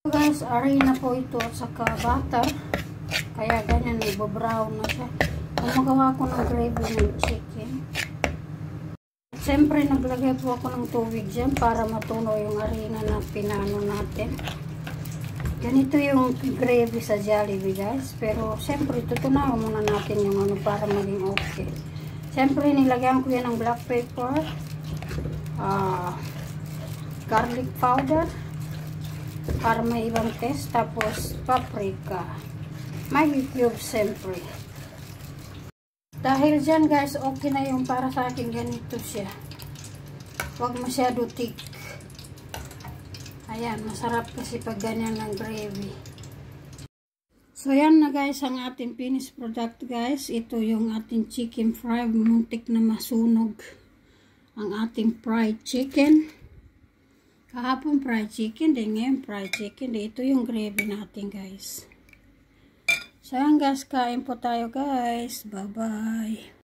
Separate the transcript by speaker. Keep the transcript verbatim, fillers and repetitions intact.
Speaker 1: Guys, arena po ito at saka butter. Kaya ganyan, ibabrown na siya. Gumagawa ko ng gravy ng chicken. Siyempre, naglagay po ako ng tubig dyan para matunaw yung arena na pinano natin. Ganito yung gravy sa Jollibee, guys. Pero, siyempre, tutunaw muna natin yung ano para maging okay. Siyempre, nilagyan ko yan ng black pepper, uh, garlic powder, para may ibang taste. Tapos, paprika. Maggi cube, siyempre. Dahil dyan, guys, okay na yung para sa akin. Ganito siya. Huwag masyado thick. Ayan, masarap kasi pag ganyan ng gravy. So, yan na, guys, ang ating finished product, guys. Ito yung ating chicken fry. Muntik na masunog ang ating fried chicken. Kahapon fried chicken, din ngayon fried chicken. Ito yung gravy natin, guys. So, yan, guys, kain po tayo, guys. Bye-bye.